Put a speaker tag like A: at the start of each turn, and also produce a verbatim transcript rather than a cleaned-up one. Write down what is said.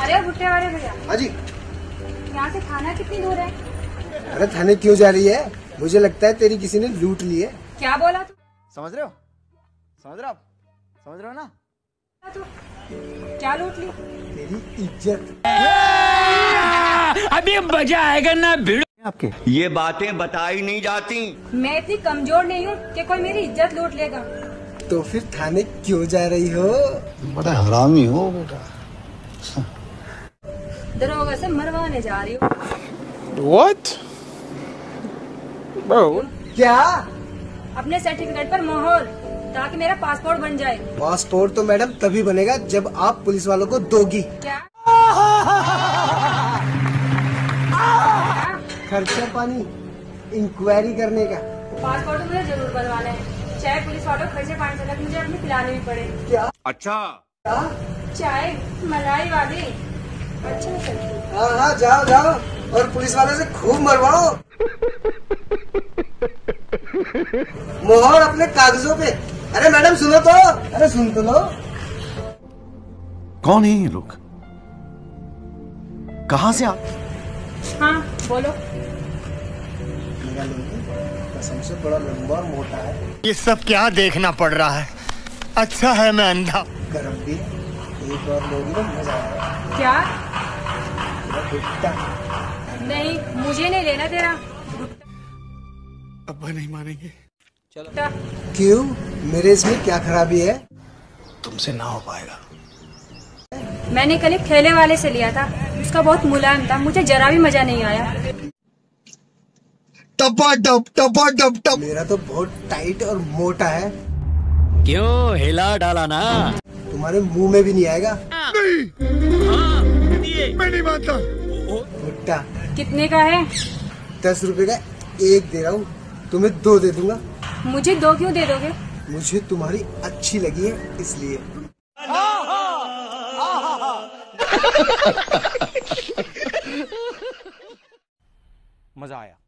A: अरे भुट्टे वाले भैया।
B: हाँ जी।
A: यहाँ से थाना कितनी दूर है?
B: अरे थाने क्यों जा रही है? मुझे लगता है तेरी किसी ने लूट ली है।
A: क्या बोला तू?
C: समझ रहे हो? समझ रहे हो आप? समझ रहे हो ना?
A: तू क्या लूट ली?
B: तेरी इज्जत।
D: अभी मजा आएगा ना भिड़।
C: आपके
E: ये बातें बताई नहीं जाती।
A: मैं इतनी कमजोर नहीं हूँ कि कोई मेरी इज्जत लूट लेगा।
B: तो फिर थाने क्यों जा रही हो?
F: बड़ा हरामी हो बेटा।
A: दरोगा से मरवाने जा रही हूँ।
D: What? Bro.
B: क्या?
A: अपने सर्टिफिकेट पर मोहर, ताकि मेरा पासपोर्ट बन जाए।
B: पासपोर्ट तो मैडम तभी बनेगा जब आप पुलिस वालों को दोगी।
A: क्या?
B: खर्चा पानी इंक्वायरी करने का।
A: पासपोर्ट तो मुझे जरूर बनवाना है, चाहे पुलिस वालों को खर्चे पानी तक मुझे अपनी पिलाने भी पड़े।
B: क्या?
E: अच्छा।
B: क्या?
A: चाय मलाई वाली। अच्छा चलती।
B: हाँ हाँ जाओ जाओ और पुलिस वालों से खूब मरवाओ। मोहर अपने कागजों पे। अरे मैडम सुनो तो। अरे सुन तो लो।
F: कौन है ये लोग? कहाँ से आप?
A: हाँ बोलो।
B: मेरा लोग कसम से बड़ा लंबा और मोटा है।
G: ये सब क्या देखना पड़ रहा है? अच्छा है मैं अंधा।
B: गरम भी एक और लोगी ना मजा आएगा।
A: क्या?
B: भुट्टा।
A: नहीं मुझे नहीं लेना तेरा
G: अब्बा नहीं मानेंगे।
A: भुट्टा।
B: क्यों? मेरे इसमें क्या खराबी है?
F: तुमसे ना हो पाएगा।
A: मैंने कल एक ठेले वाले से लिया था, उसका बहुत मुलायम था, मुझे जरा भी मजा नहीं आया।
G: टपा टप टपा टप टप।
B: मेरा तो बहुत टाइट और मोटा है।
D: क्यों हिला डाला ना?
B: तुम्हारे मुंह में भी नहीं आएगा।
G: मैं नहीं मानता।
B: भुट्टा
A: कितने का है?
B: दस रुपए का एक दे रहा हूँ, तुम्हें दो दे दूंगा।
A: मुझे दो क्यों दे दोगे?
B: मुझे तुम्हारी अच्छी लगी है इसलिए।
C: मजा आया।